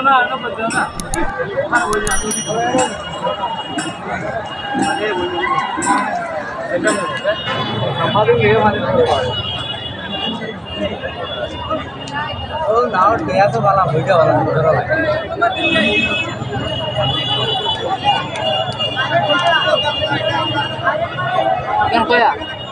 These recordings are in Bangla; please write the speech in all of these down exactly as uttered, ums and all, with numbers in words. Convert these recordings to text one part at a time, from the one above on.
नाव गया तो वाला भूजा वाला क्या कोया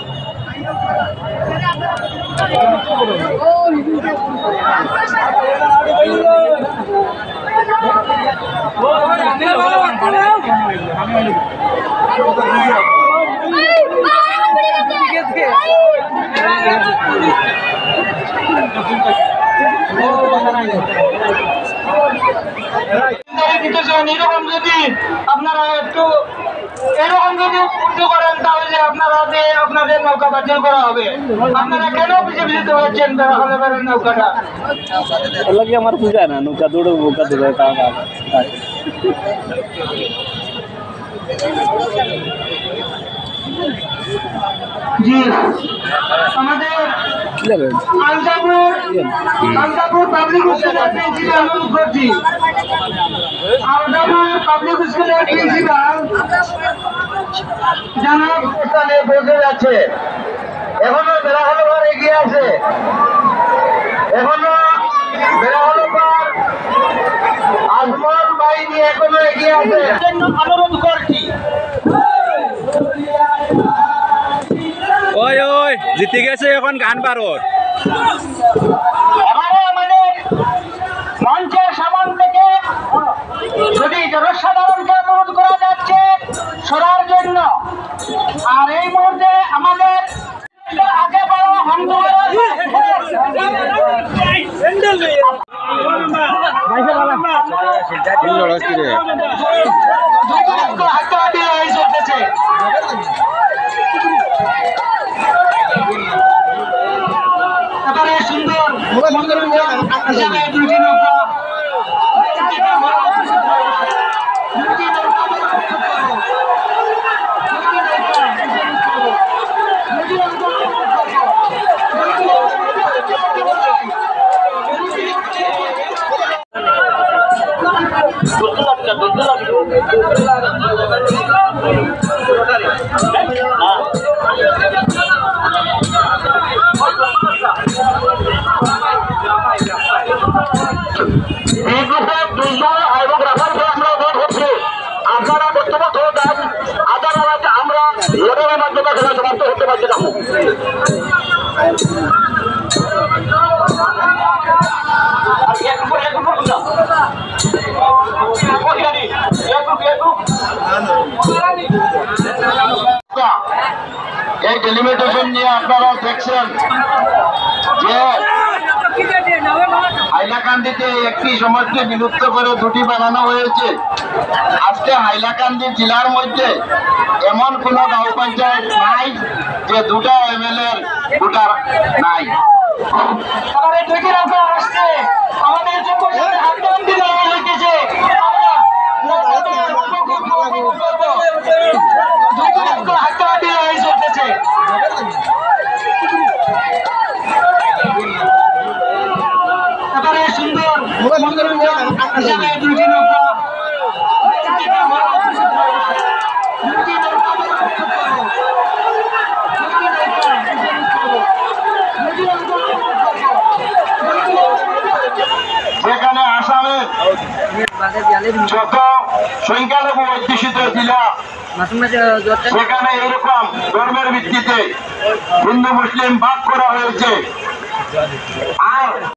এরকম যদি আপনারা একটু এরকম যদি উদ্যোগ করেন তাহলে আপনারা আপনাদের নৌকা বাতিল করা হবে। আপনারা কেন পিছিয়ে পিছিয়ে হচ্ছেন নৌকাটা লাগে আমার পূজা না নৌকা দৌড়ো নৌকা দৌড়ে জি আমাদের আলতাপুর আলতাপুর পাবলিক স্কুলের প্রিন্সিপাল অনুরোধ করছি আলতাপুর পাবলিক স্কুলের প্রিন্সিপাল জানাব স্থানে বসে যাচ্ছে। এখনো বেলা হলো পর এগিয়ে আছে, এখনো বেলা হলো পর আজমল বাহিনী এখনো এগিয়ে আছে। অনুরোধ করছি ওই ওই জিতে গেছে এখন গান পারত আমাদের মঞ্চের সামন থেকে যদি জনসাধারণকে অনুরোধ করা যাচ্ছে সরার জন্য। আর এই মুহূর্তে আমাদের আগে বড় হাতে চলতেছে সুন্দর দুটি নৌকা আপনারা বক্তব্য দেন, আদালত আমরা লড়াইয়ের মাধ্যমে খেলা সমাপ্ত হতে পারছি না। এই ডেলিমিটেশন নিয়ে আপনারা দেখছেন যে হাইলাকান্দিতে একটি সমাজকে বিলুপ্ত করে দুটি বানানো হয়েছে। আজকে হাইলাকান্দি জেলার মধ্যে এমন কোন গাঁও পঞ্চায়েত নাই যে দুটা এম এল এর ভোটার নাই। আমাদের চলতেছে সুন্দর দুটি নৌকা যেখানে আসামের যত সংখ্যালঘু অধ্যুষিত জেলা সেখানে এরকম ধর্মের ভিত্তিতে হিন্দু মুসলিম ভাগ করা হয়েছে। আর